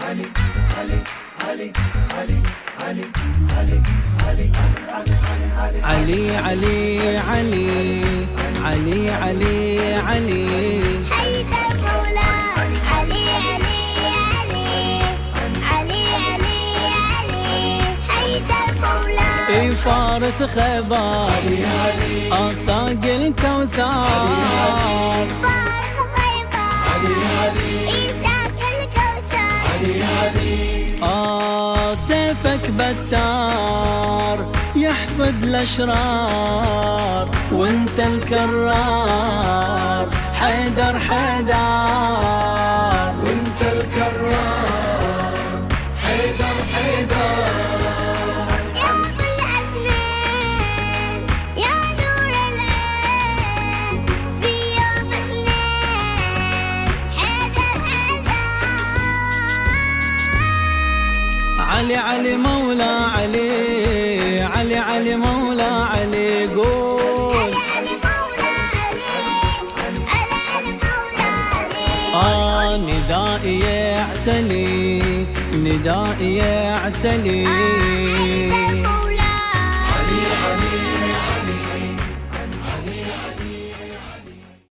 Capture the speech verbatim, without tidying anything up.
علي علي علي علي علي علي حيدر مولا علي علي علي علي علي علي حيدر مولا. اي فارس خيبر أصاق الكوثر، فارس خيبر إيساق الكوثر. آه سيفك بتار يحصد الأشرار، وانت الكرار حيدر حيدر، وانت الكرار حيدر حيدر. يا أبو العزمين يا نور العين في يوم اثنين حيدر حيدر. علي علي مولا علي علي علي مولا علي قول علي علي مولا علي علي علي مولا علي. آه ندائي يعتلي ندائي يعتلي